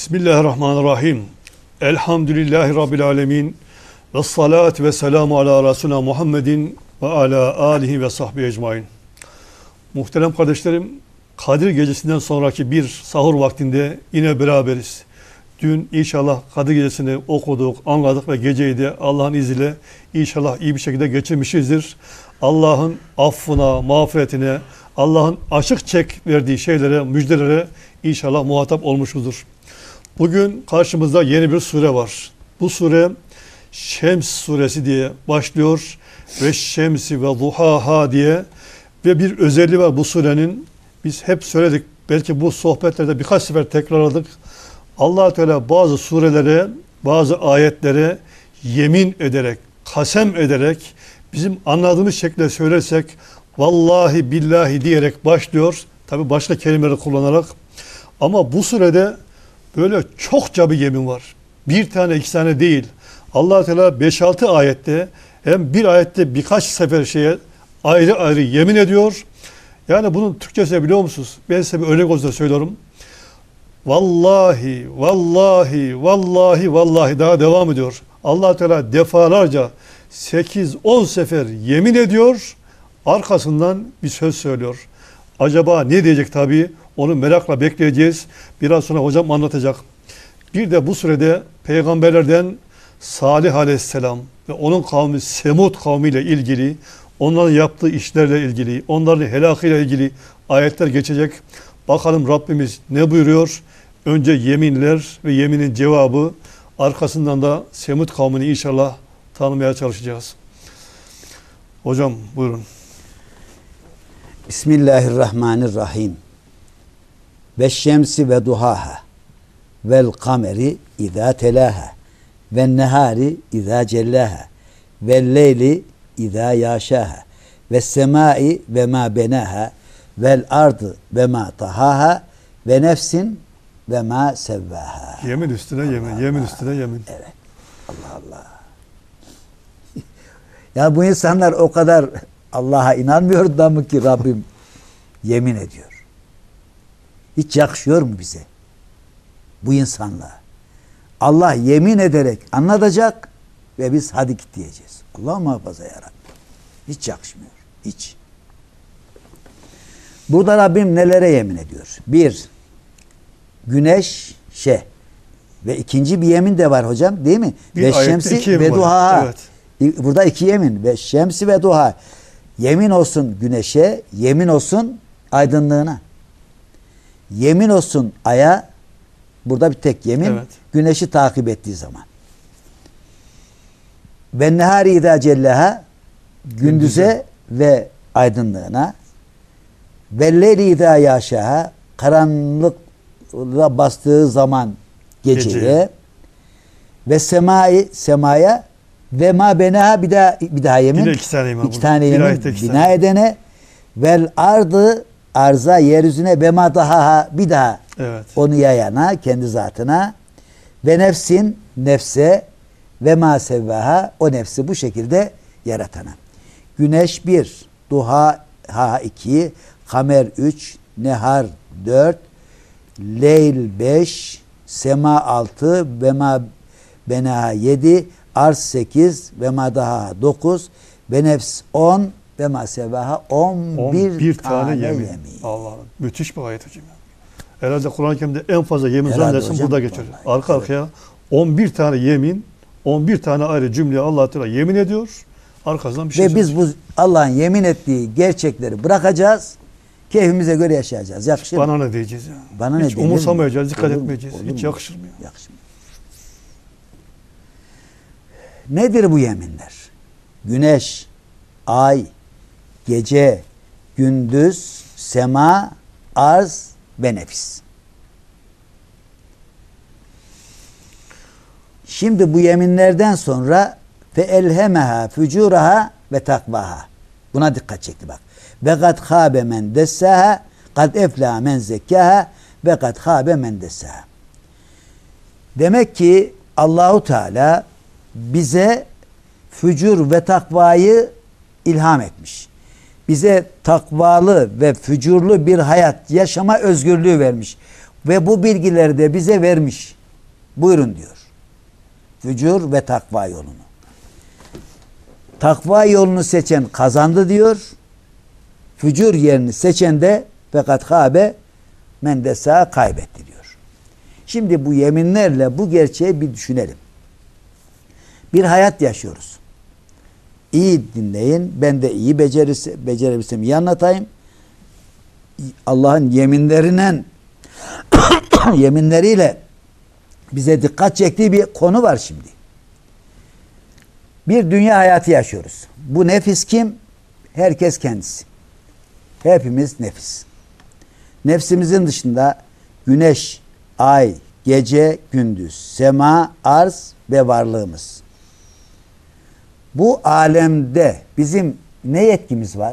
Bismillahirrahmanirrahim. Elhamdülillahi Rabbil alemin. Ve salatu ve selamu ala Resulina Muhammedin ve ala alihi ve sahbihi ecmain. Muhterem kardeşlerim, Kadir Gecesi'nden sonraki bir sahur vaktinde yine beraberiz. Dün inşallah Kadir Gecesi'ni okuduk, anladık ve geceyi de Allah'ın izniyle inşallah iyi bir şekilde geçirmişizdir. Allah'ın affına, mağfiretine, Allah'ın açık çek verdiği şeylere, müjdelere inşallah muhatap olmuşuzdur. Bugün karşımızda yeni bir sure var. Bu sure Şems suresi diye başlıyor ve Şemsi ve Duhaha diye ve bir özelliği var bu surenin. Biz hep söyledik, belki bu sohbetlerde birkaç sefer tekrarladık. Allah Teala bazı surelere, bazı ayetlere yemin ederek, kasem ederek, bizim anladığımız şekilde söylersek vallahi billahi diyerek başlıyor. Tabi başka kelimeleri kullanarak. Ama bu surede böyle çokça bir yemin var. Bir tane, iki tane değil. Allah Teala 5-6 ayette, hem bir ayette birkaç sefer şeye ayrı ayrı yemin ediyor. Yani bunun Türkçesi biliyor musunuz? Ben size bir örnek olsun söylüyorum. Vallahi, vallahi, vallahi, vallahi daha devam ediyor. Allah Teala defalarca 8-10 sefer yemin ediyor. Arkasından bir söz söylüyor. Acaba ne diyecek tabii? Onu merakla bekleyeceğiz. Biraz sonra hocam anlatacak. Bir de bu sürede peygamberlerden Salih Aleyhisselam ve onun kavmi Semud kavmiyle ilgili, onların yaptığı işlerle ilgili, onların helakıyla ilgili ayetler geçecek. Bakalım Rabbimiz ne buyuruyor? Önce yeminler ve yeminin cevabı, arkasından da Semud kavmini inşallah tanımaya çalışacağız. Hocam buyurun. Bismillahirrahmanirrahim. Ve şemsi ve duhaha vel kameri izâ telâha ve nehâri izâ cellâha ve leyli izâ yâşâha ve semâi ve mâ benâha vel ardı ve mâ tahâha ve nefsin ve mâ sevvâha. Yemin üstüne yemin, Allah, yemin üstüne yemin. Evet. Allah Allah. Ya bu insanlar o kadar Allah'a inanmıyor da mı ki Rabbim yemin ediyor? Hiç yakışıyor mu bize? Bu insanla. Allah yemin ederek anlatacak ve biz hadi git diyeceğiz. Allah muhafaza ya Rabbi. Hiç yakışmıyor. Hiç. Burada Rabbim nelere yemin ediyor? Bir, güneşe ve ikinci bir yemin de var hocam değil mi? Bir ve ayette şemsi ve duha. Evet. Burada iki yemin. Ve şemsi ve duha. Yemin olsun güneşe, yemin olsun aydınlığına. Yemin olsun aya, burada bir tek yemin, Evet. güneşi takip ettiği zaman. Ve nehari idâ celleha, gündüze ve aydınlığına. Ve leyli idâ yâşâha, karanlıkla bastığı zaman geceye. Gece. Ve semaya ve ma benaha bir daha yemin. Yine iki tane yemin. İki tane yemin Ayette iki bina tane. edene. Vel ardı arza yeryüzüne ve ma dahaha bir daha Evet. onu yayana kendi zatına ve nefsin nefse ve ma sevvaha o nefsi bu şekilde yaratana. Güneş 1, duha ha 2, kamer 3, nehar 4, leyl 5, sema 6 ve ma benaha 7, arz 8 ve ma daha 9 ve nefs 10 ve ma sevaha 11 tane yemin. Allah'ım. Müthiş bir ayet hocam. Herhalde Kur'an-ı Kerim'de en fazla yemin Herhalde zannedersin hocam, burada geçiyor. vallahi. Arka arkaya 11 tane yemin, 11 tane ayrı cümle Allah Teala yemin ediyor. Arkasından bir şey Ve biz bu Allah'ın yemin ettiği gerçekleri bırakacağız. Keyfimize göre yaşayacağız. Yakışır mı? bana ne diyeceğiz ya? Bana Hiç ne denir umursamayacağız, mi? dikkat Olur mu? etmeyeceğiz. Olur Hiç mu? yakışmıyor. Yakışmıyor. Nedir bu yeminler? Güneş, ay, gece, gündüz, sema, arz ve nefis. Şimdi bu yeminlerden sonra fe elhemeha fücuraha ve takvaha. Buna dikkat çekti bak. Ve kad khâbe men dessaha, kad eflâ men zekkâha ve kad khâbe men dessaha. Demek ki Allahu Teala bize fücur ve takvayı ilham etmiş. Bize takvalı ve fücurlu bir hayat yaşama özgürlüğü vermiş. Ve bu bilgileri de bize vermiş. Buyurun diyor. Fücur ve takva yolunu. Takva yolunu seçen kazandı diyor. Fücur yerini seçen de fakat habe mendesa kaybetti diyor. Şimdi bu yeminlerle bu gerçeği bir düşünelim. Bir hayat yaşıyoruz. İyi dinleyin. Ben de iyi becerebilirsem iyi anlatayım. Allah'ın yeminleriyle bize dikkat çektiği bir konu var şimdi. Bir dünya hayatı yaşıyoruz. Bu nefis kim? Herkes kendisi. Hepimiz nefis. Nefsimizin dışında güneş, ay, gece, gündüz, sema, arz ve varlığımız. Bu alemde bizim ne yetkimiz var?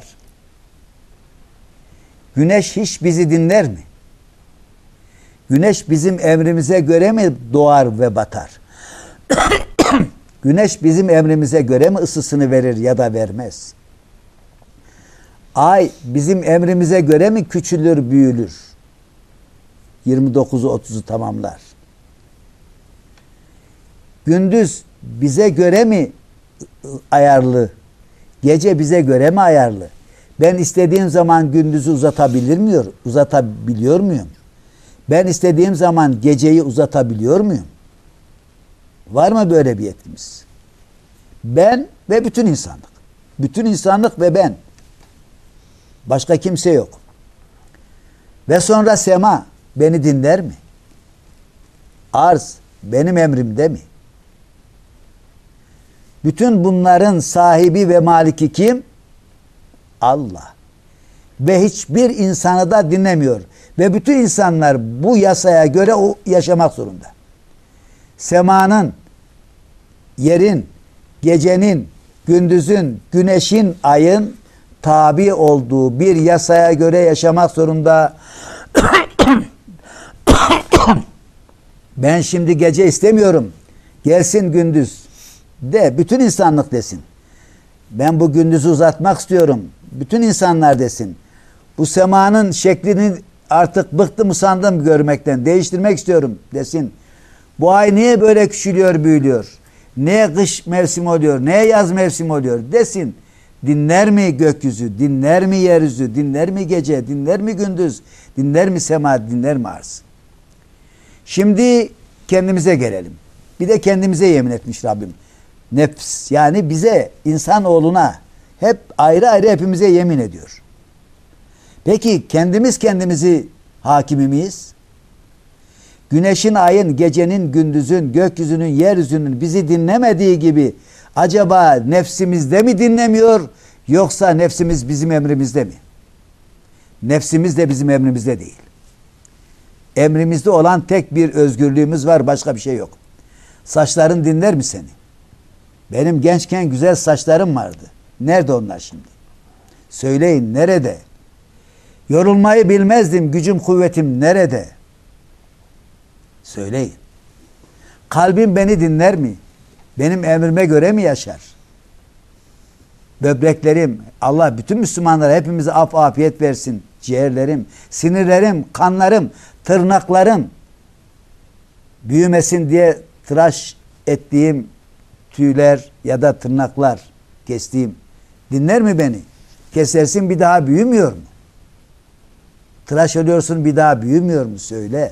Güneş hiç bizi dinler mi? Güneş bizim emrimize göre mi doğar ve batar? Güneş bizim emrimize göre mi ısısını verir ya da vermez? Ay bizim emrimize göre mi küçülür, büyülür? 29'u 30'u tamamlar. Gündüz bize göre mi ayarlı? Gece bize göre mi ayarlı? Ben istediğim zaman gündüzü uzatabiliyor muyum? Ben istediğim zaman geceyi uzatabiliyor muyum? Var mı böyle bir yetkimiz? Ben ve bütün insanlık. Bütün insanlık ve ben. Başka kimse yok. Ve sonra sema beni dinler mi? Arz benim emrimde mi? Bütün bunların sahibi ve maliki kim? Allah. Ve hiçbir insanı da dinlemiyor. Ve bütün insanlar bu yasaya göre yaşamak zorunda. Semanın, yerin, gecenin, gündüzün, güneşin, ayın tabi olduğu bir yasaya göre yaşamak zorunda. Ben şimdi gece istemiyorum. Gelsin gündüz. De bütün insanlık desin. Ben bu gündüzü uzatmak istiyorum. Bütün insanlar desin. Bu semanın şeklini artık bıktım usandım görmekten. Değiştirmek istiyorum desin. Bu ay niye böyle küçülüyor, büyülüyor? Neye kış mevsimi oluyor? Neye yaz mevsimi oluyor? Desin. Dinler mi gökyüzü? Dinler mi yeryüzü? Dinler mi gece? Dinler mi gündüz? Dinler mi sema? Dinler mi arz? Şimdi kendimize gelelim. Bir de kendimize yemin etmiş Rabbim. Nefs yani bize, insanoğluna hep ayrı ayrı hepimize yemin ediyor. Peki kendimizi hakimi miyiz? Güneşin, ayın, gecenin, gündüzün, gökyüzünün, yeryüzünün bizi dinlemediği gibi acaba nefsimizde mi dinlemiyor yoksa nefsimiz bizim emrimizde mi? Nefsimiz de bizim emrimizde değil. Emrimizde olan tek bir özgürlüğümüz var, başka bir şey yok. Saçların dinler mi seni? Benim gençken güzel saçlarım vardı. Nerede onlar şimdi? Söyleyin nerede? Yorulmayı bilmezdim, gücüm kuvvetim nerede? Söyleyin. Kalbim beni dinler mi? Benim emrime göre mi yaşar? Böbreklerim, Allah bütün Müslümanlara hepimize afiyet versin. Ciğerlerim, sinirlerim, kanlarım, tırnaklarım büyümesin diye tıraş ettiğim tüyler ya da tırnaklar kestiğim dinler mi beni? Kesersin bir daha büyümüyor mu? Tıraş oluyorsun bir daha büyümüyor mu? Söyle.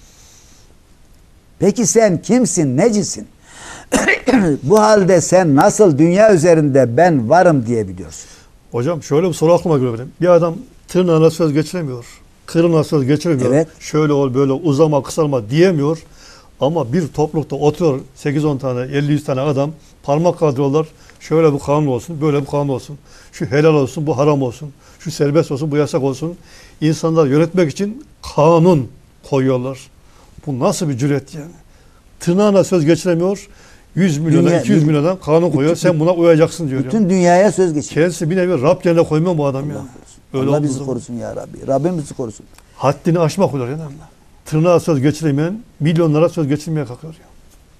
Peki sen kimsin? Necisin? Bu halde sen nasıl dünya üzerinde ben varım diyebiliyorsun? Hocam şöyle bir soru aklıma geliyor benim. Bir adam tırnağına söz geçiremiyor. Kırına söz geçiremiyor. Evet. Şöyle ol böyle uzama kısalma diyemiyor. Ama bir toplulukta oturuyor 8-10 tane 50-100 tane adam parmak kaldırıyorlar. Şöyle bu kanun olsun, böyle bu kanun olsun. Şu helal olsun, bu haram olsun. Şu serbest olsun, bu yasak olsun. İnsanlar yönetmek için kanun koyuyorlar. Bu nasıl bir cüret yani? Tırnağına söz geçiremiyor. 100 milyona, 200 milyondan kanun koyuyor. Sen buna uyacaksın diyor. Bütün dünyaya söz geçiriyor. Kendisi bir nevi Rab yerine koymuyor bu adam ya. Öyle Allah bizi korusun ya Rabbi. Rabbim bizi korusun. Haddini aşmak oluyor yani. Tırnağa söz geçiremeyen milyonlara söz geçirmeye kalkıyor ya.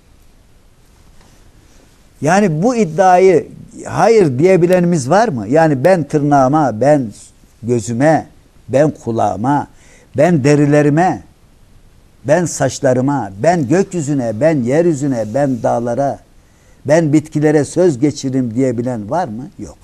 Yani bu iddiayı hayır diyebilenimiz var mı? Yani ben tırnağıma, ben gözüme, ben kulağıma, ben derilerime, ben saçlarıma, ben gökyüzüne, ben yeryüzüne, ben dağlara, ben bitkilere söz geçiririm diyebilen var mı? Yok.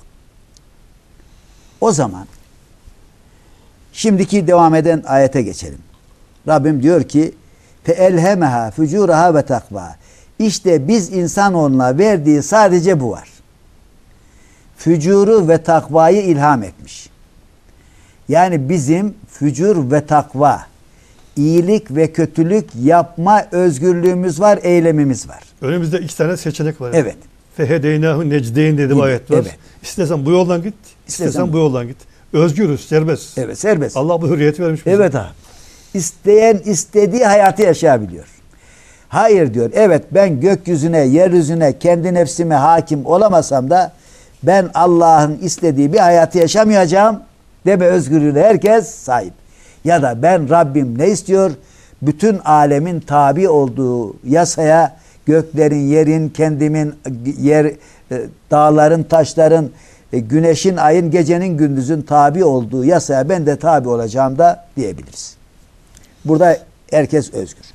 O zaman şimdiki devam eden ayete geçelim. Rabbim diyor ki فَاَلْهَمَهَا فُجُورَهَا وَتَقْوَى. İşte biz insanoğluna verdiği sadece bu var. Fücuru ve takvayı ilham etmiş. Yani bizim fücur ve takva, iyilik ve kötülük yapma özgürlüğümüz var, eylemimiz var. Önümüzde 2 tane seçenek var. Evet. Fehedeynahu necdeyn dedi bu ayet var. Evet. İstersen bu yoldan git, istersen bu yoldan git. Özgürüz, serbest. Evet, serbest. Allah bu hürriyeti vermiş bize. Evet abi. İsteyen istediği hayatı yaşayabiliyor. Hayır diyor. Evet, ben gökyüzüne, yeryüzüne, kendi nefsime hakim olamasam da ben Allah'ın istediği bir hayatı yaşamayacağım deme özgürlüğüne herkes sahip. Ya da ben Rabbim ne istiyor? Bütün alemin tabi olduğu yasaya, göklerin, yerin, kendimin, dağların, taşların, güneşin, ayın, gecenin, gündüzün tabi olduğu yasaya ben de tabi olacağım da diyebiliriz. Burada herkes özgür.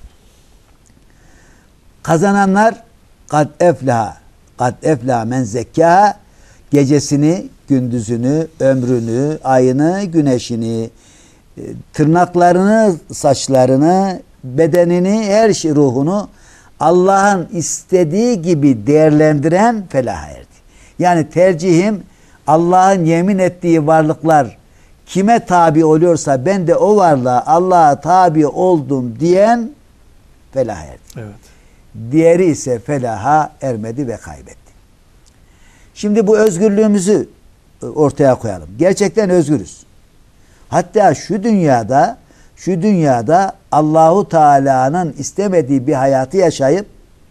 Kazananlar kad eflaha men zekkaha, gecesini, gündüzünü, ömrünü, ayını, güneşini, tırnaklarını, saçlarını, bedenini, her şey, ruhunu Allah'ın istediği gibi değerlendiren felaha erdi. Yani tercihim Allah'ın yemin ettiği varlıklar kime tabi oluyorsa ben de o varlığa Allah'a tabi oldum diyen felaha erdi. Evet. Diğeri ise felaha ermedi ve kaybetti. Şimdi bu özgürlüğümüzü ortaya koyalım. Gerçekten özgürüz. Hatta şu dünyada Allahu Teala'nın istemediği bir hayatı yaşayıp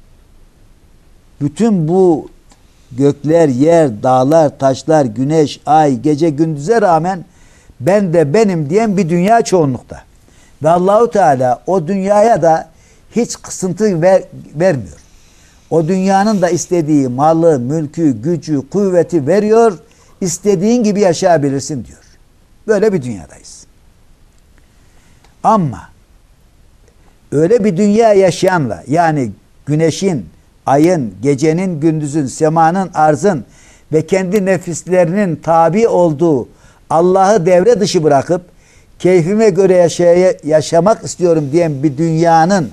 bütün bu gökler, yer, dağlar, taşlar, güneş, ay, gece, gündüze rağmen ben de benim diyen bir dünya çoğunlukta. Ve Allahu Teala o dünyaya da hiç kısıntı vermiyor. O dünyanın da istediği malı, mülkü, gücü, kuvveti veriyor. İstediğin gibi yaşayabilirsin diyor. Böyle bir dünyadayız. Ama öyle bir dünya yaşayanla, yani güneşin, ayın, gecenin, gündüzün, semanın, arzın ve kendi nefislerinin tabi olduğu Allah'ı devre dışı bırakıp keyfime göre yaşamak istiyorum diyen bir dünyanın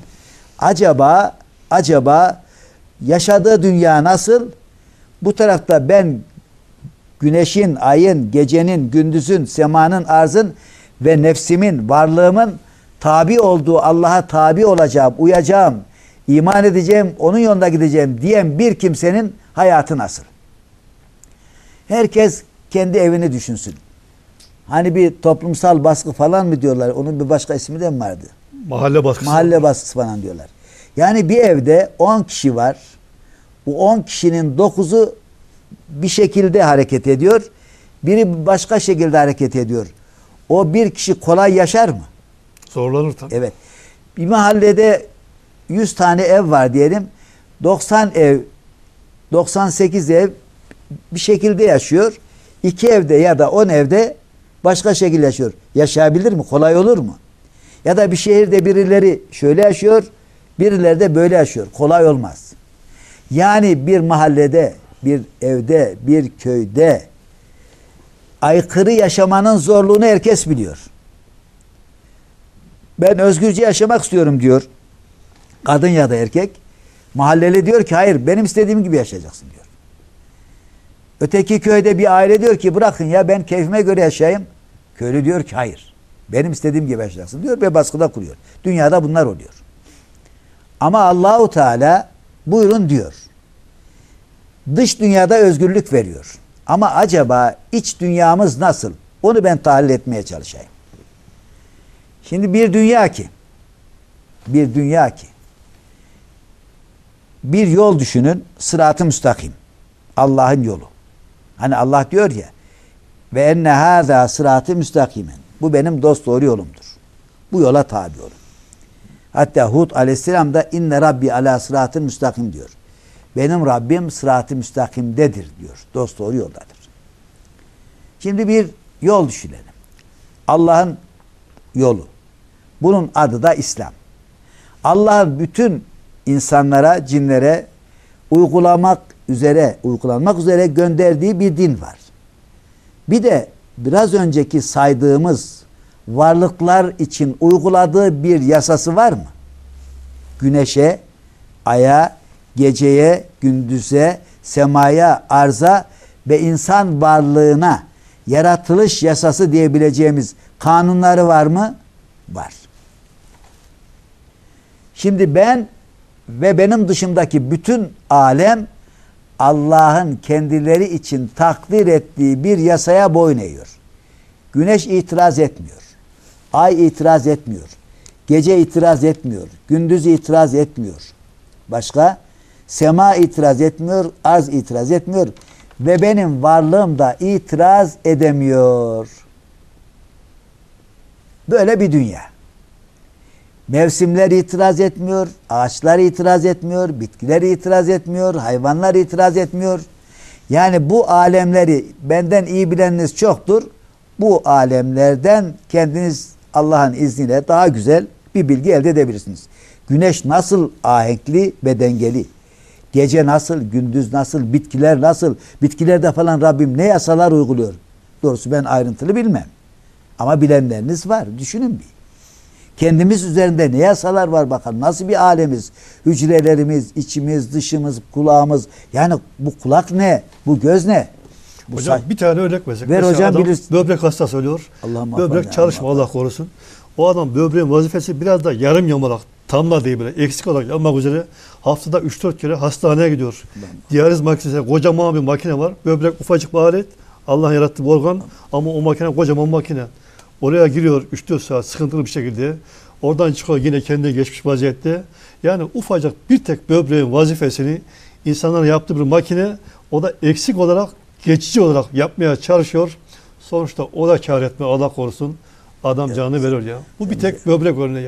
acaba yaşadığı dünya nasıl? Bu tarafta ben güneşin, ayın, gecenin, gündüzün, semanın, arzın ve nefsimin, varlığımın tabi olduğu Allah'a tabi olacağım, uyacağım, iman edeceğim, onun yolunda gideceğim diyen bir kimsenin hayatı nasıl? Herkes kendi evini düşünsün. Hani bir toplumsal baskı falan mı diyorlar? Onun bir başka ismi de mi vardı? Mahalle baskısı. Mahalle baskısı falan diyorlar. Yani bir evde 10 kişi var. Bu 10 kişinin 9'u bir şekilde hareket ediyor. Biri başka şekilde hareket ediyor. O bir kişi kolay yaşar mı? Zorlanır tabii. Evet. Bir mahallede 100 tane ev var diyelim. 90 ev, 98 ev bir şekilde yaşıyor. 2 evde ya da 10 evde başka şekilde yaşıyor. Yaşayabilir mi? Kolay olur mu? Ya da bir şehirde birileri şöyle yaşıyor, birileri de böyle yaşıyor. Kolay olmaz. Yani bir mahallede, bir evde, bir köyde aykırı yaşamanın zorluğunu herkes biliyor. Ben özgürce yaşamak istiyorum diyor. Kadın ya da erkek. Mahalleli diyor ki hayır benim istediğim gibi yaşayacaksın diyor. Öteki köyde bir aile diyor ki bırakın ya ben keyfime göre yaşayayım. Köylü diyor ki hayır benim istediğim gibi yaşayacaksın diyor ve baskıda kuruyor. Dünyada bunlar oluyor. Ama Allahu Teala buyurun diyor. Dış dünyada özgürlük veriyor. Ama acaba iç dünyamız nasıl? Onu ben tahlil etmeye çalışayım. Şimdi bir dünya ki bir yol düşünün, sırat-ı müstakim. Allah'ın yolu. Hani Allah diyor ya ve enne hâzâ sırat-ı müstakimen. Bu benim dosdoğru yolumdur. Bu yola tabi olun. Hatta Hud aleyhisselam da inne rabbi ala sırat-ı müstakim diyor. Benim Rabbim sırat-ı müstakimdedir diyor. Dosdoğru yoldadır. Şimdi bir yol düşünelim. Allah'ın yolu. Bunun adı da İslam. Allah'ın bütün insanlara, cinlere uygulanmak üzere gönderdiği bir din var. Bir de biraz önceki saydığımız varlıklar için uyguladığı bir yasası var mı? Güneşe, aya, geceye, gündüze, semaya, arza ve insan varlığına yaratılış yasası diyebileceğimiz kanunları var mı? Var. Şimdi ben ve benim dışımdaki bütün alem Allah'ın kendileri için takdir ettiği bir yasaya boyun eğiyor. Güneş itiraz etmiyor. Ay itiraz etmiyor. Gece itiraz etmiyor. Gündüz itiraz etmiyor. Başka? Sema itiraz etmiyor. Arz itiraz etmiyor. Ve benim varlığım da itiraz edemiyor. Böyle bir dünya. Mevsimler itiraz etmiyor, ağaçlar itiraz etmiyor, bitkiler itiraz etmiyor, hayvanlar itiraz etmiyor. Yani bu alemleri benden iyi bileniniz çoktur. Bu alemlerden kendiniz Allah'ın izniyle daha güzel bir bilgi elde edebilirsiniz. Güneş nasıl ahenkli ve dengeli? Gece nasıl, gündüz nasıl, bitkiler nasıl? Bitkilerde falan Rabbim ne yasalar uyguluyor? Doğrusu ben ayrıntılı bilmem. Ama bilenleriniz var. Düşünün bir. Kendimiz üzerinde ne yasalar var bakalım. Nasıl bir alemiz? Hücrelerimiz, içimiz, dışımız, kulağımız. Yani bu kulak ne? Bu göz ne? Bu hocam bir tane örnek mesela. Ver hocam, adam bilirsin. böbrek hastası oluyor. Böbrek çalışma, Allah korusun. O adam böbreğin vazifesi biraz da yarım yamalak, tam da değil böyle eksik olarak yapmak üzere haftada 3-4 kere hastaneye gidiyor. Diyaliz makinesi, kocaman bir makine var. Böbrek ufacık bir alet. Allah yarattığı bir organ ama o makine kocaman makine. Oraya giriyor 3-4 saat sıkıntılı bir şekilde. Oradan çıkıyor yine kendine geçmiş vaziyette. Yani ufacık bir tek böbreğin vazifesini insanların yaptığı bir makine, o da eksik olarak, geçici olarak yapmaya çalışıyor. Sonuçta o da kâr etme, Allah korusun. Adam canını veriyor ya. Bu bir tek böbrek örneği ya.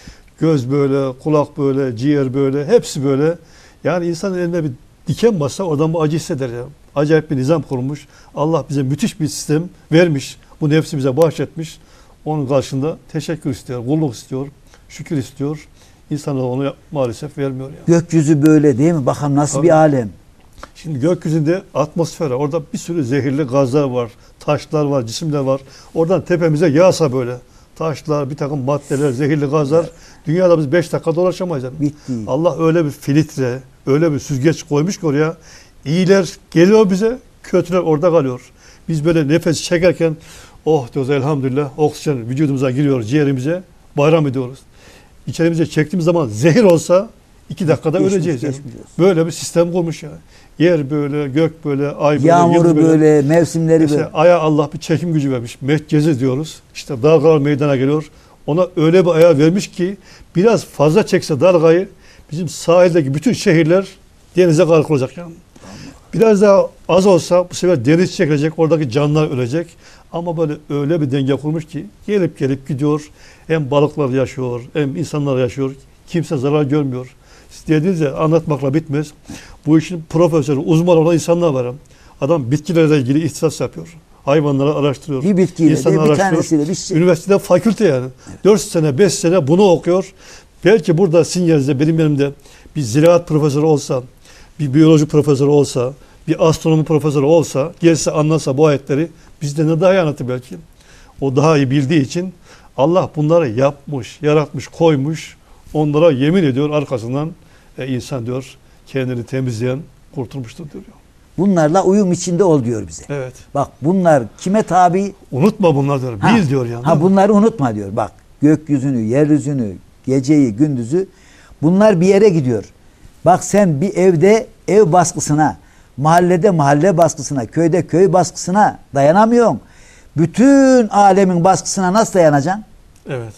Göz böyle, kulak böyle, ciğer böyle, hepsi böyle. Yani insanın eline bir diken bassa oradan bu acı hisseder ya. Acayip bir nizam kurmuş. Allah bize müthiş bir sistem vermiş. Bu nefsi bize bahşetmiş. Onun karşında teşekkür istiyor, kulluk istiyor, şükür istiyor. İnsanlar onu maalesef vermiyor yani. Gökyüzü böyle değil mi? Bakalım nasıl Tabii. bir alem. Şimdi gökyüzünde atmosfer var. Orada bir sürü zehirli gazlar var, taşlar var, cisimler var. Oradan tepemize yağsa böyle taşlar, bir takım maddeler, zehirli gazlar. Evet. Dünyada biz 5 dakika dolaşamayız. Yani. Bitti. Allah öyle bir filtre, öyle bir süzgeç koymuş ki oraya. İyiler geliyor bize, kötüler orada kalıyor. Biz böyle nefes çekerken oh diyoruz elhamdülillah, oksijen vücudumuza giriyor, ciğerimize, bayram ediyoruz. İçerimize çektiğimiz zaman zehir olsa 2 dakikada öleceğiz. Yani. Böyle bir sistem kurmuş yani. Yer böyle, gök böyle, ay böyle, yağmuru böyle, mevsimleri mesela böyle. aya Allah bir çekim gücü vermiş. Metcezi diyoruz. İşte dalgalar meydana geliyor. Ona öyle bir ayağı vermiş ki biraz fazla çekse dalgayı bizim sahildeki bütün şehirler denize gark olacak yani. Biraz daha az olsa bu sefer deniz çekilecek, oradaki canlılar ölecek. Ama böyle öyle bir denge kurmuş ki gelip gelip gidiyor. Hem balıklar yaşıyor, hem insanlar yaşıyor. Kimse zarar görmüyor. Siz dediğinizde anlatmakla bitmez. Bu işin profesörü, uzman olan insanlar var. Adam bitkilerle ilgili ihtisas yapıyor. Hayvanları araştırıyor. Bir bitkiyle de bir tanesiyle bir şey. Üniversitede fakülte yani. Evet. 4 sene, 5 sene bunu okuyor. Belki burada sizin yerinizde, benim yerimde bir ziraat profesörü olsa, bir biyoloji profesörü olsa, bir astronomi profesörü olsa, gelse anlasa bu ayetleri bizden de daha iyi anlatır belki. O daha iyi bildiği için Allah bunları yapmış, yaratmış, koymuş. Onlara yemin ediyor arkasından insan diyor kendini temizleyen kurtulmuştur diyor. Bunlarla uyum içinde ol diyor bize. Evet. Bak bunlar kime tabi? Unutma bunlar diyor. Bil diyor yani. Ha bunları unutma diyor. Bak gökyüzünü, yeryüzünü, geceyi, gündüzü bunlar bir yere gidiyor. Bak sen bir evde ev baskısına, mahallede mahalle baskısına, köyde köy baskısına dayanamıyorsun. Bütün alemin baskısına nasıl dayanacaksın? Evet.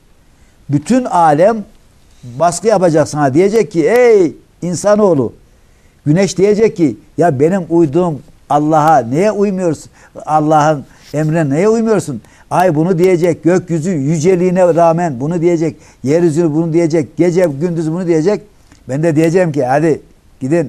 Bütün alem baskı yapacak sana. Diyecek ki ey insanoğlu. Güneş diyecek ki ya benim uyduğum Allah'a neye uymuyorsun? Allah'ın emrine neye uymuyorsun? Ay bunu diyecek. Gökyüzü yüceliğine rağmen bunu diyecek. Yeryüzü bunu diyecek. Gece gündüz bunu diyecek. Ben de diyeceğim ki hadi gidin.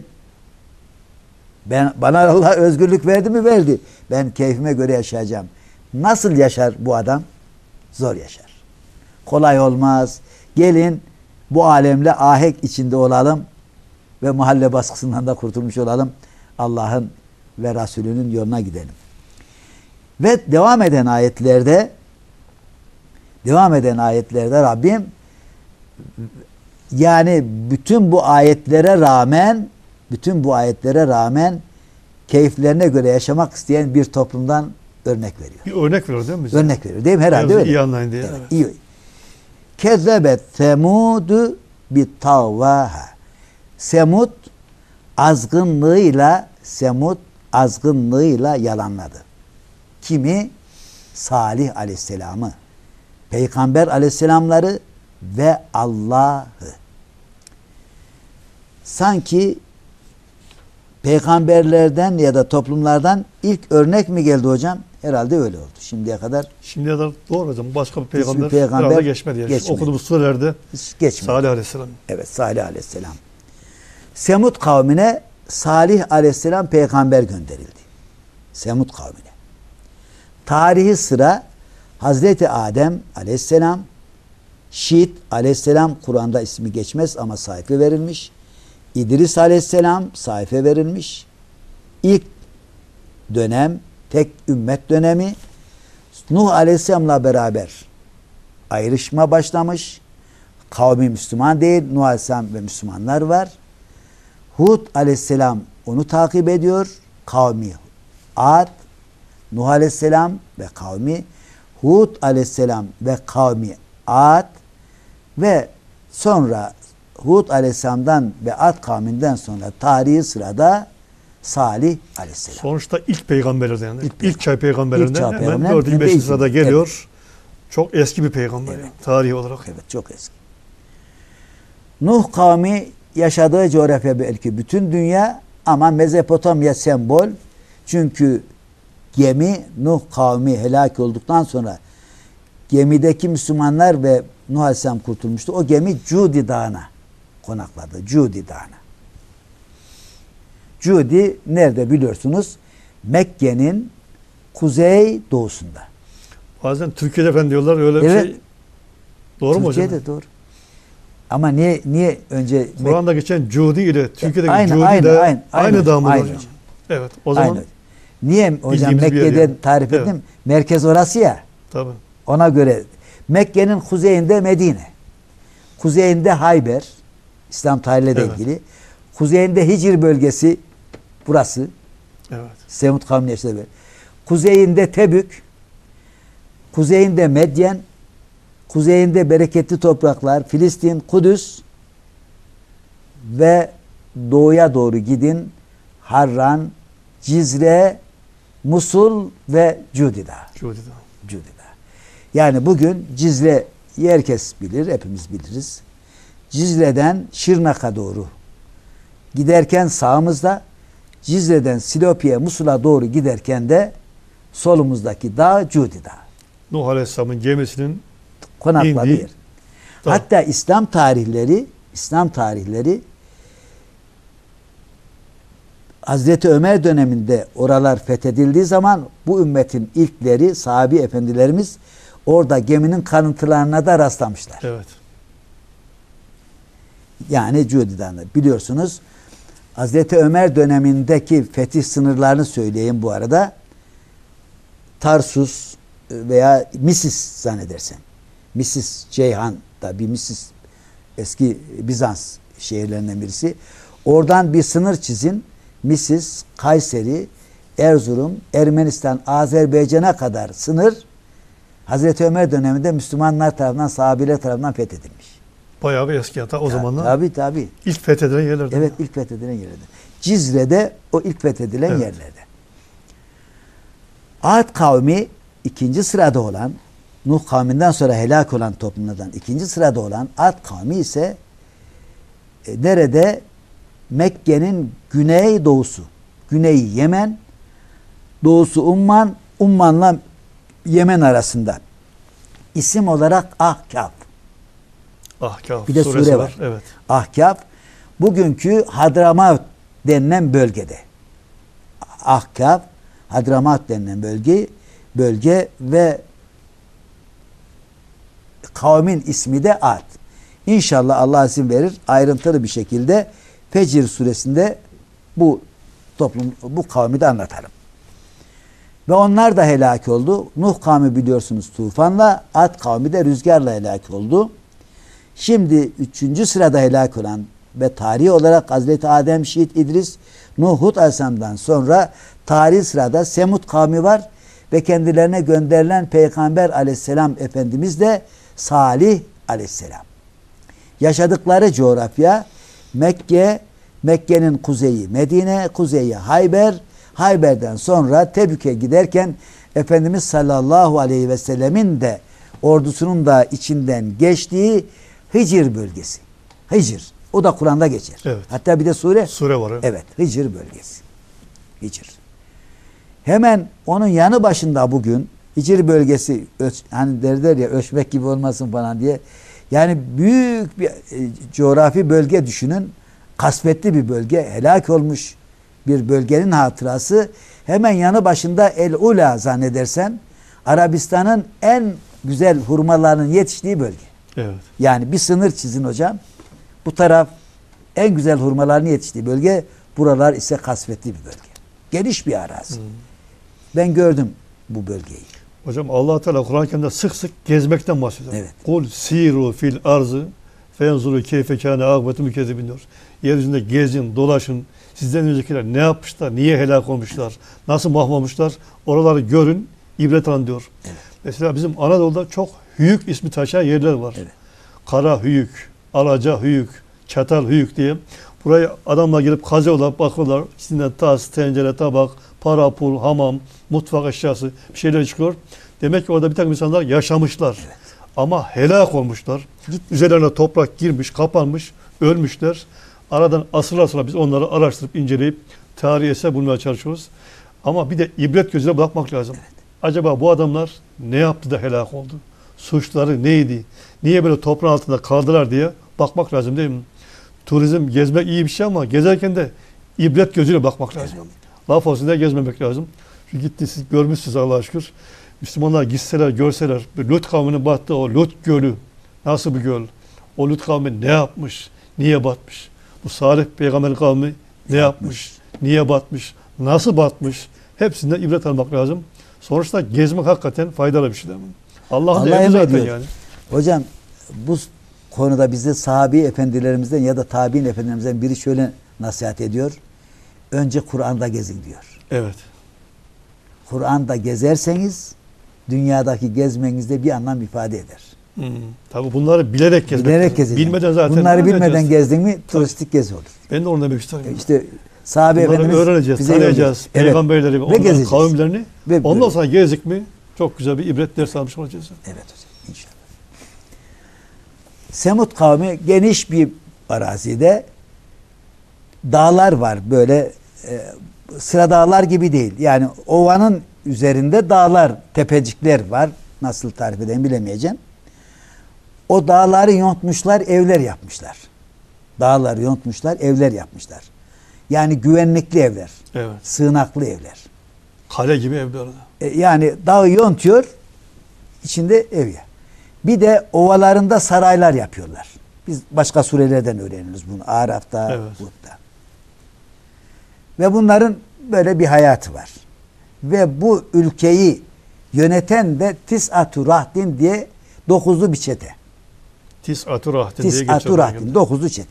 Bana Allah özgürlük verdi mi? Verdi. Ben keyfime göre yaşayacağım. Nasıl yaşar bu adam? Zor yaşar. Kolay olmaz. Gelin bu alemle ahenk içinde olalım ve mahalle baskısından da kurtulmuş olalım. Allah'ın ve Resulünün yoluna gidelim. Ve devam eden ayetlerde Rabbim yani bütün bu ayetlere rağmen keyiflerine göre yaşamak isteyen bir toplumdan örnek veriyor. Bir örnek veriyor değil mi bize? Örnek veriyor. Değil mi? Herhalde Mevzu öyle. iyi anlayın diye. Evet, Evet. iyi. Kezzebet Semud'u bitavvaha. Semud azgınlığıyla yalanladı. Kimi? Salih Aleyhisselam'ı, Peygamber Aleyhisselamları ve Allah'ı. Sanki peygamberlerden ya da toplumlardan ilk örnek mi geldi hocam? Herhalde öyle oldu. Şimdiye kadar Doğru hocam. Başka bir peygamber herhalde geçmedi. Yani. geçmedi. Okuduğumuz surelerde hiç geçmedi. Salih Aleyhisselam. Evet, Salih Aleyhisselam. Semud kavmine Salih Aleyhisselam peygamber gönderildi. Semud kavmine. Tarihi sıra Hazreti Adem Aleyhisselam, Şit Aleyhisselam Kur'an'da ismi geçmez ama sayfa verilmiş. İdris Aleyhisselam sayfa verilmiş. İlk dönem tek ümmet dönemi. Nuh Aleyhisselam'la beraber ayrışma başlamış. Kavmi Müslüman değil. Nuh Aleyhisselam ve Müslümanlar var. Hud Aleyhisselam onu takip ediyor. Kavmi Ad, Nuh Aleyhisselam ve kavmi, Hud Aleyhisselam ve kavmi Ad ve sonra Hud Aleyhisselam'dan ve Ad kavminden sonra tarihi sırada Salih Aleyhisselam. Sonuçta ilk peygamberlerden yani. İlk çağ peygamberlerinden hemen peygamber, 4. 5. sırada geliyor. Evet. Çok eski bir peygamber. Evet. Yani, tarihi olarak. Evet, çok eski. Nuh kavmi yaşadığı coğrafya belki bütün dünya ama Mezopotamya sembol. Çünkü gemi Nuh kavmi helak olduktan sonra gemideki Müslümanlar ve Nuh Aleyhisselam kurtulmuştu. O gemi Cudi Dağı'na konakladı. Cudi Dağı'na. Cudi nerede biliyorsunuz? Mekke'nin kuzey doğusunda. Bazen Türkiye'de falan diyorlar öyle bir Evet. şey. Doğru mu hocam? Türkiye'de doğru. Ama niye önce Kur'an'da geçen Cudi ile Türkiye'deki Aynı, Cudi aynı, de aynı, aynı dağ mı aynı hocam? hocam. Evet. O zaman Aynı. Niye hocam bildiğimiz bir yer Mekke'den yani. tarif ettim? Evet. Merkez orası ya. tabii. Ona göre Mekke'nin kuzeyinde Medine. Kuzeyinde Hayber. İslam tarihiyle de Evet. ilgili. Kuzeyinde Hicr bölgesi burası. Evet. Semud kavminin yaşadığı bölge. Kuzeyinde Tebük. Kuzeyinde Medyen. Kuzeyinde bereketli topraklar. Filistin, Kudüs ve doğuya doğru gidin. Harran, Cizre, Musul ve Cudi Dağı. Cudi Dağı. Cudi Dağı. Yani bugün Cizre'yi herkes bilir, hepimiz biliriz. Cizre'den Şırnak'a doğru giderken sağımızda, Cizre'den Silopi'ye, Musul'a doğru giderken de solumuzdaki dağ Cudi Dağı. Nuh Aleyhisselam'ın gemisinin Konakladığı İndi. yer. Tamam. Hatta İslam tarihleri Hazreti Ömer döneminde oralar fethedildiği zaman bu ümmetin ilkleri, sahabi efendilerimiz orada geminin kanıtlarına da rastlamışlar. evet. Yani Cudi'den biliyorsunuz Hazreti Ömer dönemindeki fetih sınırlarını söyleyeyim bu arada. Tarsus veya Misis zannedersem. Misis, Ceyhan'da bir Misis eski Bizans şehirlerinden birisi. Oradan bir sınır çizin. Misis, Kayseri, Erzurum, Ermenistan, Azerbaycan'a kadar sınır Hazreti Ömer döneminde Müslümanlar tarafından, sahabiler tarafından fethedilmiş. Bayağı bir eski hatta o zamanlar. Tabii. İlk fethedilen yerlerden. Evet, ilk fethedilen yerlerde. Cizre'de o ilk fethedilen Evet. yerlerde. Ad kavmi ikinci sırada olan, Nuh kavminden sonra helak olan toplumlardan ikinci sırada olan Ad kavmi ise nerede? Mekke'nin güney doğusu. Güneyi Yemen, doğusu Umman, Umman'la Yemen arasında. İsim olarak Ahkaf. Ahkaf Bir de suresi sure var. Evet. Ahkaf bugünkü Hadramaut denilen bölgede. Ahkaf, Hadramaut denilen bölge ve kavmin ismi de Ad. İnşallah Allah izin verir ayrıntılı bir şekilde Fecr suresinde bu kavmi de anlatalım. Ve onlar da helak oldu. Nuh kavmi biliyorsunuz tufanla, Ad kavmi de rüzgarla helak oldu. Şimdi 3. sırada helak olan ve tarihi olarak Hazreti Adem, Şiit, İdris, Nuh, Hud Aleyhisselam'dan sonra tarihi sırada Semud kavmi var ve kendilerine gönderilen Peygamber Aleyhisselam Efendimiz de Salih Aleyhisselam. Yaşadıkları coğrafya Mekke, Mekke'nin kuzeyi Medine, kuzeyi Hayber, Hayber'den sonra Tebük'e giderken Efendimiz sallallahu aleyhi ve sellemin de ordusunun da içinden geçtiği Hicr bölgesi. Hicr. O da Kur'an'da geçer. Evet. Hatta bir de sure var. Evet. Evet. Hicr bölgesi. Hicr. Hemen onun yanı başında bugün Hicr bölgesi hani derler ya ölçmek gibi olmasın falan diye. Yani büyük bir coğrafi bölge düşünün. Kasvetli bir bölge. Helak olmuş bir bölgenin hatırası. Hemen yanı başında El Ula zannedersen Arabistan'ın en güzel hurmalarının yetiştiği bölge. Evet. Yani bir sınır çizin hocam. Bu taraf en güzel hurmaların yetiştiği bölge. Buralar ise kasvetli bir bölge. Geniş bir arazi. Ben gördüm bu bölgeyi. Hocam Allah Teala Kur'an-ı Kerim'de sık sık gezmekten bahsediyor. Evet. Kul siru fil arzı fenzuru keyfe kâne âgıbetu mükezzibin diyor. Yeryüzünde gezin, dolaşın. Sizden öncekiler ne yapmışlar, niye helak olmuşlar, nasıl mahvolmuşlar, oraları görün, ibret alın diyor. Evet. Mesela bizim Anadolu'da çok Hüyük ismi taşıyan yerler var. Evet. Kara Hüyük, Alaca Hüyük, Çatal Hüyük diye. Buraya adamlar gelip kazıyorlar, bakıyorlar. İçinden tas, tencere, tabak, para, pul, hamam, mutfak eşyası bir şeyler çıkıyor. Demek ki orada bir takım insanlar yaşamışlar. Evet. Ama helak olmuşlar. Üzerlerine toprak girmiş, kapanmış, ölmüşler. Aradan asırlar sonra biz onları araştırıp, inceleyip tarihi eser bulmaya çalışıyoruz. Ama bir de ibret gözüyle bakmak lazım. Evet. Acaba bu adamlar ne yaptı da helak oldu? Suçları neydi? Niye böyle toprağın altında kaldılar diye bakmak lazım değil mi? Turizm, gezmek iyi bir şey ama gezerken de ibret gözüyle bakmak lazım. Evet. Laf olsun diye gezmemek lazım. Çünkü gittiniz, siz görmüşsünüz Allah'a şükür. Müslümanlar gitseler, görseler, Lut kavminin battığı o Lut Gölü, nasıl bir göl? O Lut kavmi ne yapmış? Niye batmış? Bu Salih Peygamber kavmi ne yapmış? Niye batmış? Nasıl batmış? Hepsinden ibret almak lazım. Sonuçta gezmek hakikaten faydalı bir şey değil mi? Allah'ın da emri zaten yani. Hocam bu konuda bize sahabi efendilerimizden ya da tabi'in efendilerimizden biri şöyle nasihat ediyor. Önce Kur'an'da gezin diyor. Evet. Kur'an'da gezerseniz dünyadaki gezmenizde bir anlam ifade eder. Tabii bunları bilerek gezmek. Bilerek gezeceksin. Bilmeden zaten. Bunları bilmeden gezdin mi turistik gezi olur. Ben de onu demek istiyorum. İşte sahabe bunları efendimiz öğreneceğiz, bize tanıyacağız. Evet. Peygamberleri ve onların gezeceğiz. kavimlerini. Ve Ondan böyle. sonra gezdik mi çok güzel bir ibret ders almış olacağız. Evet hocam inşallah. Semud kavmi geniş bir arazide dağlar var böyle sıra dağlar gibi değil. Yani ovanın üzerinde dağlar, tepecikler var. Nasıl tarif edeyim bilemeyeceğim. O dağları yontmuşlar, evler yapmışlar. Dağları yontmuşlar, evler yapmışlar. Yani güvenlikli evler. Evet. Sığınaklı evler. Kale gibi evlerde. Yani dağı yontuyor, içinde ev ya. Bir de ovalarında saraylar yapıyorlar. Biz başka surelerden öğreniyoruz bunu. Araf'ta, Evet. Hud'da. Ve bunların böyle bir hayatı var. Ve bu ülkeyi yöneten de Tis'atu Rahdin diye 9'lu bir çete. Tis'atu Rahdin diye geçiyor. Tis'atu Rahdin, 9'lu çete.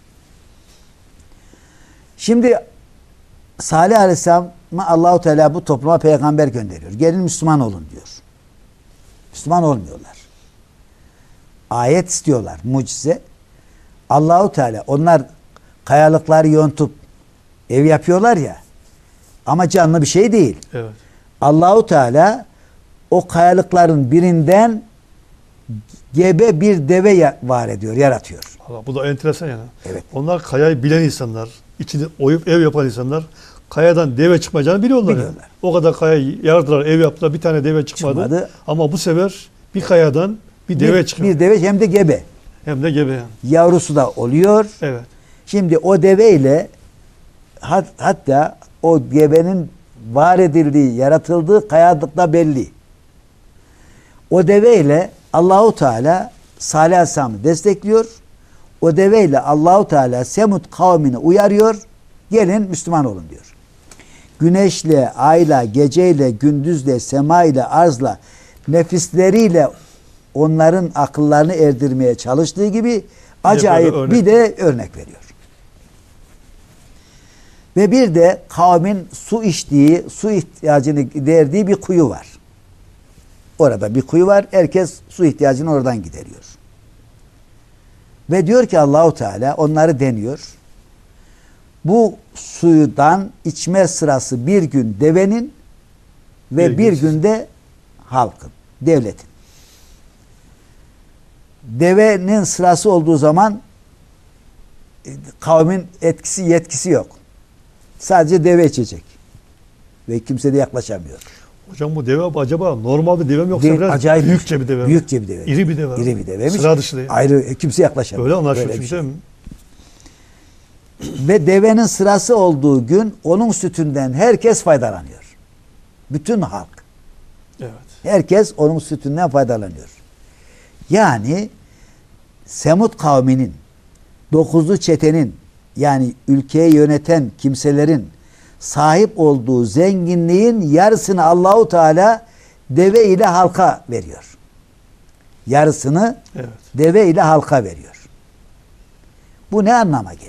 Şimdi Salih Aleyhisselam'a Allahu Teala bu topluma peygamber gönderiyor. Gelin Müslüman olun diyor. Müslüman olmuyorlar. Ayet istiyorlar, mucize. Allahu Teala onlar kayalıkları yontup ev yapıyorlar ya. Ama canlı bir şey değil. Evet. Allahu Teala o kayalıkların birinden gebe bir deve var ediyor, yaratıyor. Allah, bu da enteresan yani. Evet. Onlar kayayı bilen insanlar, içini oyup ev yapan insanlar kayadan deve çıkmayacağını biliyorlar. Yani. Biliyorlar. O kadar kayayı yardılar, ev yaptılar, bir tane deve çıkmadı. Ama bu sefer bir kayadan bir deve çıkıyor. Bir deve hem de gebe. Hem de gebe yani. Yavrusu da oluyor. Evet. Şimdi o deveyle hatta o gebenin var edildiği, yaratıldığı kayalıkta belli. O deveyle Allahu Teala Salih Aleyhisselam'ı destekliyor O deveyle Allahu Teala Semud kavmini uyarıyor. Gelin Müslüman olun diyor. Güneşle, ayla, geceyle, gündüzle, sema ile, arzla, nefisleriyle onların akıllarını erdirmeye çalıştığı gibi acayip bir de örnek veriyor. Ve bir de kavmin su içtiği, su ihtiyacını giderdiği bir kuyu var. Orada bir kuyu var. Herkes su ihtiyacını oradan gideriyor. Ve diyor ki Allahu Teala onları deniyor. Bu suyudan içme sırası bir gün devenin ve bir günde halkın, devletin. Devenin sırası olduğu zaman kavmin yetkisi yok. Sadece deve içecek. Ve kimse de yaklaşamıyor. Hocam bu deve acaba normal bir deve mi yoksa biraz acayip büyükçe bir deve mi? Büyükçe bir deve. İri bir deve. İri bir deveymiş. Sıra dışı değil. Ayrı kimse yaklaşamıyor. Öyle anlaşılmış değil mi? Ve devenin sırası olduğu gün onun sütünden herkes faydalanıyor. Bütün halk. Evet. Herkes onun sütünden faydalanıyor. Yani Semud kavminin 9'lu çetenin yani ülkeyi yöneten kimselerin sahip olduğu zenginliğin yarısını Allahu Teala deve ile halka veriyor. Yarısını deve ile halka veriyor. Bu ne anlama gelir?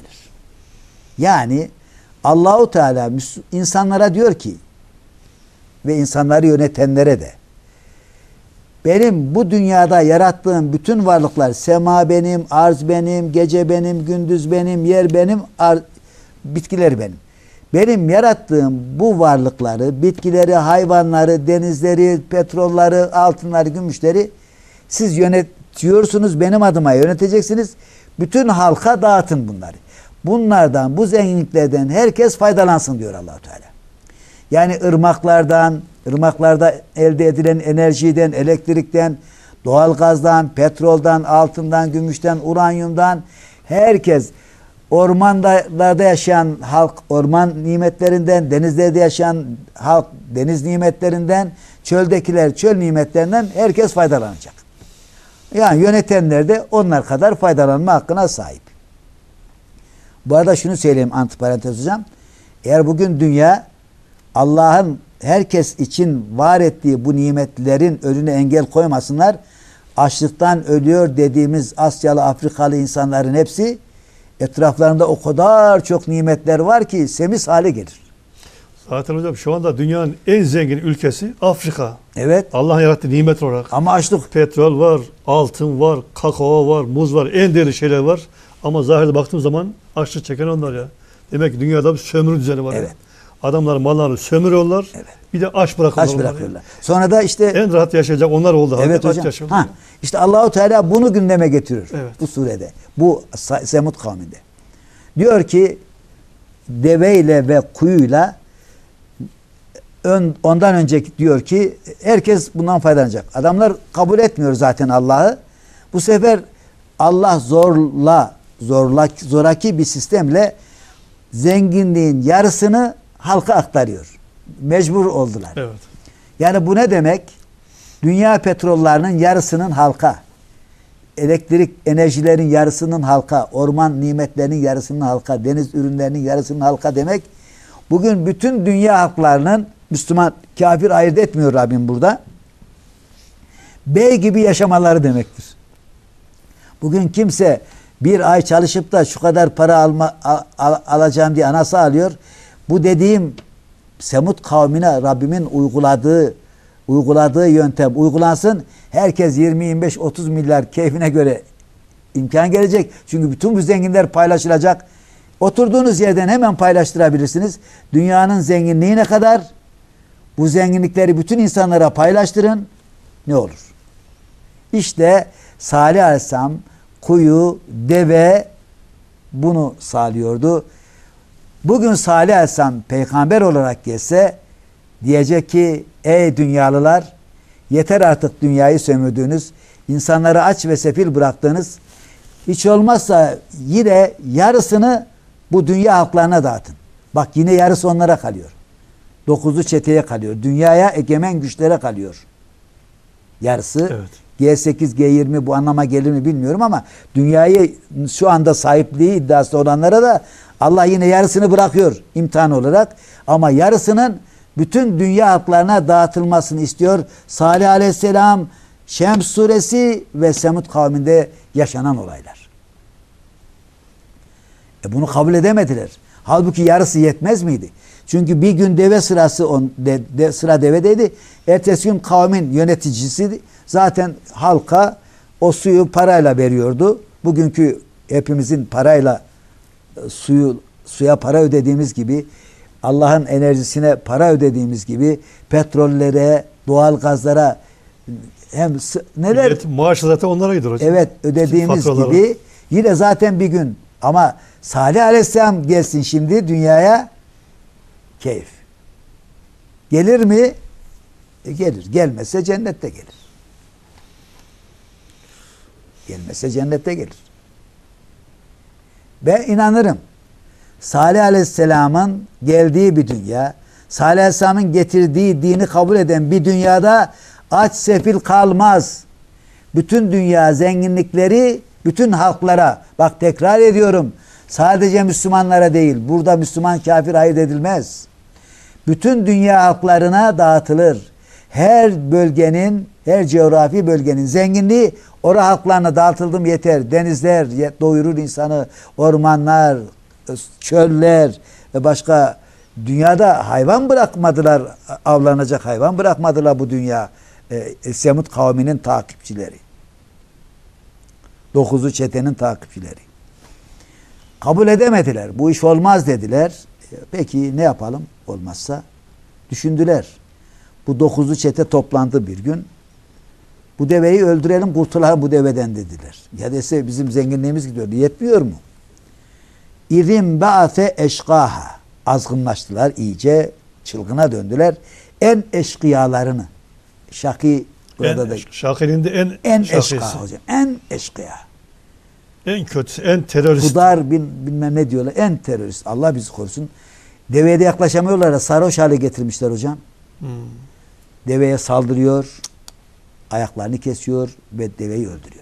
Yani Allahu Teala insanlara diyor ki ve insanları yönetenlere de benim bu dünyada yarattığım bütün varlıklar sema benim, arz benim, gece benim, gündüz benim, yer benim, bitkiler benim. Benim yarattığım bu varlıkları, bitkileri, hayvanları, denizleri, petrolleri, altınları, gümüşleri siz yönetiyorsunuz, benim adıma yöneteceksiniz. Bütün halka dağıtın bunları. Bunlardan, bu zenginliklerden herkes faydalansın diyor Allah-u Teala. Yani ırmaklarda elde edilen enerjiden, elektrikten, doğalgazdan, petroldan, altından, gümüşten, uranyumdan herkes ormanlarda yaşayan halk orman nimetlerinden, denizlerde yaşayan halk deniz nimetlerinden, çöldekiler çöl nimetlerinden herkes faydalanacak. Yani yönetenler de onlar kadar faydalanma hakkına sahip. Bu arada şunu söyleyeyim antiparantez hocam. Eğer bugün dünya Allah'ın herkes için var ettiği bu nimetlerin önüne engel koymasınlar, açlıktan ölüyor dediğimiz Asyalı, Afrikalı insanların hepsi etraflarında o kadar çok nimetler var ki semiz hale gelir. Zaten hocam şu anda dünyanın en zengin ülkesi Afrika. Evet. Allah'ın yarattığı nimet olarak. Ama açlık. Petrol var, altın var, kakao var, muz var, en değerli şeyler var. Ama zahirde baktığım zaman açlık çeken onlar ya. Demek ki dünyada bir sömürü düzeni var. Evet. Ya. Adamlar mallarını sömürüyorlar. Evet. Bir de aç bırakıyorlar. Aç bırakıyorlar. Sonra da işte en rahat yaşayacak onlar oldu. Evet hocam. İşte Allahu Teala bunu gündeme getiriyor. Evet. Bu surede. Bu Semud kavminde. Diyor ki deveyle ve kuyuyla ondan önceki diyor ki herkes bundan faydalanacak. Adamlar kabul etmiyor zaten Allah'ı. Bu sefer Allah zoraki bir sistemle zenginliğin yarısını halka aktarıyor. Mecbur oldular. Evet. Yani bu ne demek? Dünya petrollerinin yarısının halka, elektrik enerjilerin yarısının halka, orman nimetlerinin yarısının halka, deniz ürünlerinin yarısının halka demek. Bugün bütün dünya halklarının Müslüman, kafir ayırt etmiyor Rabbim burada. Bey gibi yaşamaları demektir. Bugün kimse bir ay çalışıp da şu kadar para alacağım diye anası alıyor. Bu dediğim Semud kavmine Rabbimin uyguladığı yöntem uygulansın. Herkes 20, 25, 30 milyar keyfine göre imkan gelecek. Çünkü bütün bu zenginler paylaşılacak. Oturduğunuz yerden hemen paylaştırabilirsiniz. Dünyanın zenginliğine kadar bu zenginlikleri bütün insanlara paylaştırın. Ne olur? İşte Salih Aleyhisselam kuyu, deve bunu sağlıyordu. Bugün Salih Aleyhisselam peygamber olarak gelse diyecek ki ey dünyalılar yeter artık dünyayı sömürdüğünüz, insanları aç ve sefil bıraktığınız, hiç olmazsa yine yarısını bu dünya halklarına dağıtın. Bak yine yarısı onlara kalıyor. 9'lu çeteye kalıyor. Dünyaya egemen güçlere kalıyor. Yarısı G8, G20 bu anlama gelir mi bilmiyorum ama dünyayı şu anda sahipliği iddiası olanlara da Allah yine yarısını bırakıyor imtihan olarak. Ama yarısının bütün dünya halklarına dağıtılmasını istiyor. Salih Aleyhisselam, Şems suresi ve Semud kavminde yaşanan olaylar. Bunu kabul edemediler. Halbuki yarısı yetmez miydi? Çünkü bir gün deve sırası sıra devedeydi. Ertesi gün kavmin yöneticisi zaten halka o suyu parayla veriyordu. Bugünkü hepimizin parayla suya para ödediğimiz gibi, Allah'ın enerjisine para ödediğimiz gibi petrollere, doğal gazlara hem neler maaşı zaten onlara gidiyor hocam. evet ödediğimiz gibi yine zaten bir gün ama Salih Aleyhisselam gelsin şimdi dünyaya, keyif. Gelir mi? Gelir. Gelmezse cennette gelir. Gelmezse cennette gelir. Ben inanırım. Salih Aleyhisselam'ın geldiği bir dünya, Salih Aleyhisselam'ın getirdiği dini kabul eden bir dünyada aç sefil kalmaz. Bütün dünya zenginlikleri bütün halklara, bak tekrar ediyorum, sadece Müslümanlara değil, burada Müslüman kafir ayırt edilmez. Bütün dünya halklarına dağıtılır. Her bölgenin, her coğrafi bölgenin zenginliği orada halklarına dağıtıldı mı yeter. Denizler doyurur insanı, ormanlar, çöller ve başka dünyada hayvan bırakmadılar, avlanacak hayvan bırakmadılar bu dünya. Semud kavminin takipçileri. 9'u çetenin takipçileri. Kabul edemediler. Bu iş olmaz dediler. Peki ne yapalım olmazsa? Düşündüler. Bu 9'u çete toplandı bir gün. Bu deveyi öldürelim, kurtulalım bu deveden dediler. Ya dese bizim zenginliğimiz gidiyor. Yetmiyor mu? İrim ba'fe eşkaha. Azgınlaştılar iyice. Çılgına döndüler. En eşkıyalarını. Şaki burada da. Şaki'nin de en şakisi. eşkıya hocam. En eşkıya. En kötüsü, en terörist. Kudar bilmem ne diyorlar. En terörist. Allah bizi korusun. Deveye de yaklaşamıyorlar da sarhoş hale getirmişler hocam. Deveye saldırıyor. Ayaklarını kesiyor ve deveyi öldürüyor.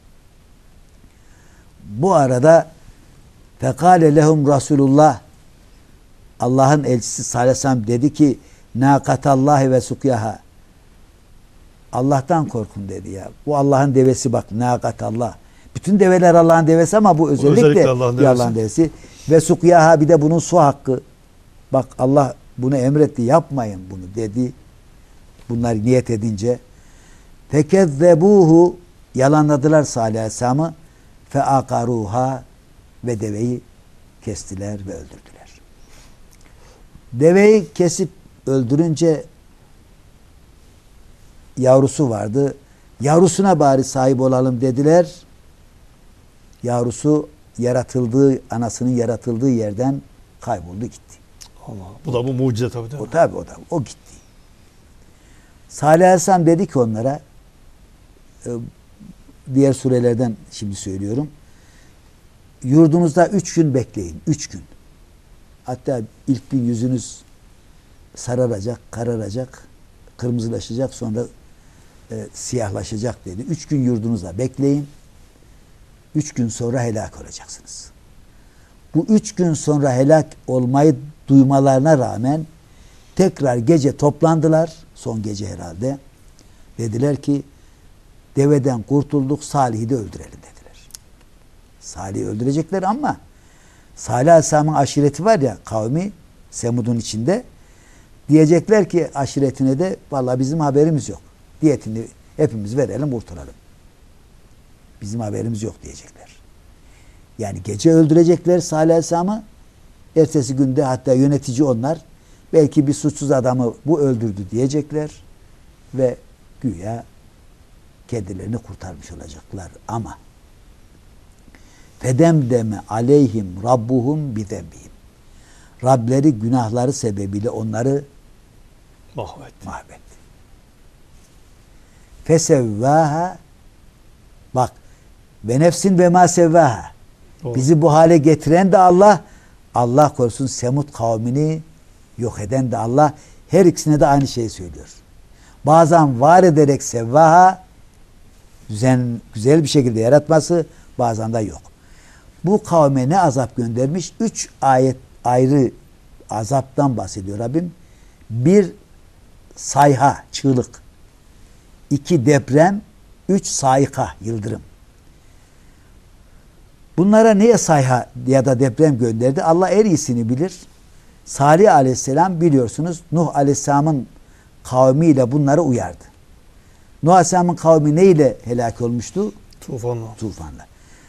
Bu arada fekale lehum Resulullah, Allah'ın elçisi sallallahu aleyhi ve sellem dedi ki nakatallahi ve sukyaha, Allah'tan korkun dedi ya. Bu Allah'ın devesi, bak nakatallah. Bütün develer Allah'ın devesi ama bu özellikle Allah'ın devesi. Ve sukyaha, bir de bunun su hakkı. Bak Allah bunu emretti, yapmayın bunu dedi. Bunlar niyet edince fekezzebuhu, yalanladılar Salih Aleyhisselam'ı, feakaruha, ve deveyi kestiler ve öldürdüler. Deveyi kesip öldürünce yavrusu vardı. Yavrusuna bari sahip olalım dediler. Yavrusu anasının yaratıldığı yerden kayboldu gitti. Allah. Bu da bu mucize tabii. O gitti. Salih Aleyhisselam dedi ki onlara, diğer surelerden şimdi söylüyorum, yurdunuzda 3 gün bekleyin. 3 gün. Hatta ilk gün yüzünüz sararacak, kararacak, kırmızılaşacak, sonra siyahlaşacak dedi. 3 gün yurdunuzda bekleyin. 3 gün sonra helak olacaksınız. Bu 3 gün sonra helak olmayı duymalarına rağmen tekrar gece toplandılar. Son gece herhalde. Dediler ki deveden kurtulduk, Salih'i de öldürelim dediler. Salih'i öldürecekler ama Salih Aleyhisselam'ın aşireti var ya, kavmi Semud'un içinde, diyecekler ki aşiretine de vallahi bizim haberimiz yok. Diyetini hepimiz verelim, kurtulalım. Bizim haberimiz yok diyecekler. Yani gece öldürecekler Salih Aleyhisselam'ı. Ertesi günde hatta yönetici onlar. Belki bir suçsuz adamı bu öldürdü diyecekler. Ve güya kendilerini kurtarmış olacaklar. Ama fedemdeme aleyhim rabbuhum bidembihim. Rableri günahları sebebiyle onları mahvetti. Fesevvaha, bak, ve nefsin ve ma sevvaha. Bizi bu hale getiren de Allah. Allah korusun Semud kavmini yok eden de Allah. Her ikisine de aynı şeyi söylüyor. Bazen var ederek sevvaha, güzel bir şekilde yaratması, bazen de yok. Bu kavme ne azap göndermiş? 3 ayet ayrı azaptan bahsediyor Rabbim. 1 sayha, çığlık. 2 deprem, 3 saika, yıldırım. Bunlara niye sayha ya da deprem gönderdi? Allah en iyisini bilir. Salih aleyhisselam biliyorsunuz Nuh aleyhisselamın kavmiyle bunları uyardı. Nuh aleyhisselamın kavmi neyle helak olmuştu? Tufanla. Tufanla.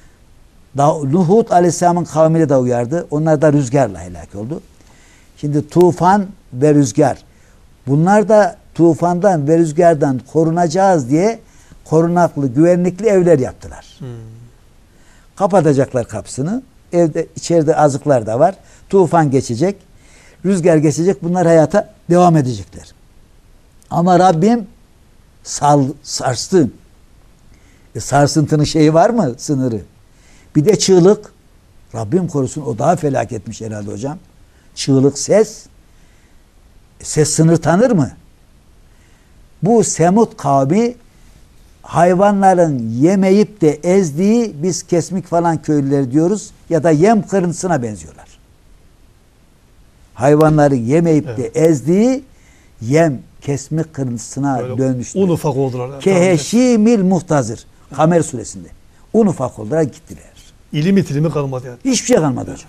Hud aleyhisselamın kavmiyle de uyardı. Onlar da rüzgarla helak oldu. Şimdi tufan ve rüzgar. Bunlar da tufandan ve rüzgardan korunacağız diye korunaklı, güvenlikli evler yaptılar. Kapatacaklar kapısını. Evde, içeride azıklar da var. Tufan geçecek. Rüzgar geçecek. Bunlar hayata devam edecekler. Ama Rabbim sarstı. Sarsıntının şeyi var mı? Sınırı. Bir de çığlık. Rabbim korusun, o daha felaketmiş herhalde hocam. Çığlık, ses. Ses sınır tanır mı? Bu Semud kavmi hayvanların yemeyip de ezdiği, biz kesmik falan köylüleri diyoruz ya da yem kırıntısına benziyorlar. Hayvanları yemeyip de ezdiği yem kesmik kırıntısına böyle dönmüştü. un ufak oldular. Keheşimil muhtazır. Kamer suresinde. Un ufak oldular, gittiler. İlim itilimi kalmadı yani. Hiçbir şey kalmadı hocam.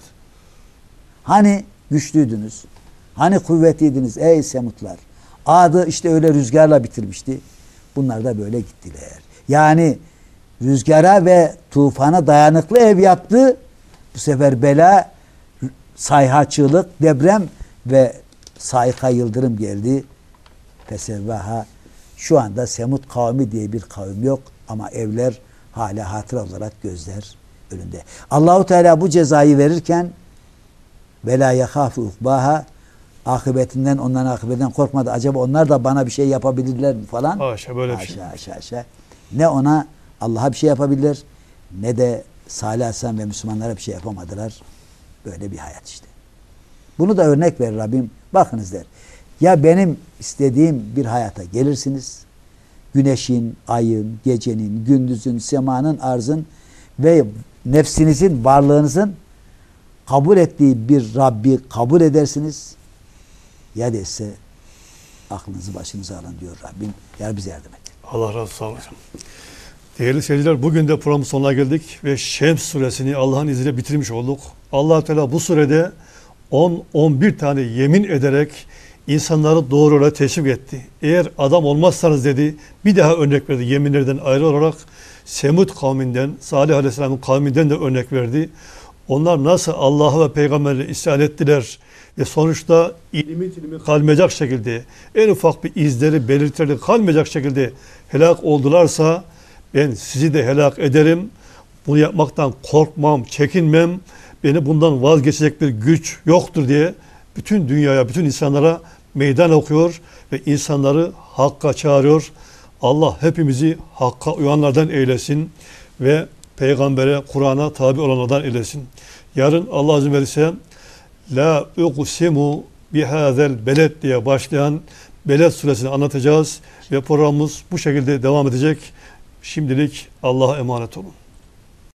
Hani güçlüydünüz? Hani kuvvetliydiniz ey Semutlar? Ad'ı işte öyle rüzgarla bitirmişti. Bunlar da böyle gittiler. Yani rüzgara ve tufana dayanıklı ev yaptı. Bu sefer bela, sayha, çığlık, deprem ve saika, yıldırım geldi. Fesevvaha. Şu anda Semud kavmi diye bir kavim yok ama evler hala hatıra olarak gözler önünde. Allahu Teala bu cezayı verirken ve la yekhafu ukbaha, akıbetinden, onların akıbetinden korkmadı. Acaba onlar da bana bir şey yapabilirler mi falan? Haşa, böyle bir şey. Haşa. Ne ona Allah'a bir şey yapabilir, ne de Salih Aleyhisselam ve Müslümanlara bir şey yapamadılar. Böyle bir hayat işte. Bunu da örnek verir Rabbim. Bakınız der. Ya benim istediğim bir hayata gelirsiniz. Güneşin, ayın, gecenin, gündüzün, semanın, arzın ve nefsinizin, varlığınızın kabul ettiği bir Rabbi kabul edersiniz. Ya değilse aklınızı başınıza alın diyor Rabbim. Ya bize yardım et. Allah razı olsun hocam. Değerli seyirciler, bugün de programın sonuna geldik ve Şems suresini Allah'ın izniyle bitirmiş olduk. Allah Teala bu surede 10-11 tane yemin ederek insanları doğru yola teşvik etti. Eğer adam olmazsanız dedi, bir daha örnek verdi yeminlerden ayrı olarak. Semud kavminden, Salih Aleyhisselam'ın kavminden de örnek verdi. Onlar nasıl Allah'a ve Peygamber'e isyan ettiler ve sonuçta ilmi kalmayacak şekilde, en ufak bir izleri, belirtileri kalmayacak şekilde helak oldularsa, ben sizi de helak ederim. Bunu yapmaktan korkmam, çekinmem. Beni bundan vazgeçecek bir güç yoktur diye bütün dünyaya, bütün insanlara meydan okuyor ve insanları hakka çağırıyor. Allah hepimizi hakka uyanlardan eylesin ve Peygamber'e, Kur'an'a tabi olanlardan eylesin. Yarın Allah izin verirse La uqsimu bihazel beled diye başlayan Beled suresini anlatacağız ve programımız bu şekilde devam edecek. Şimdilik Allah'a emanet olun.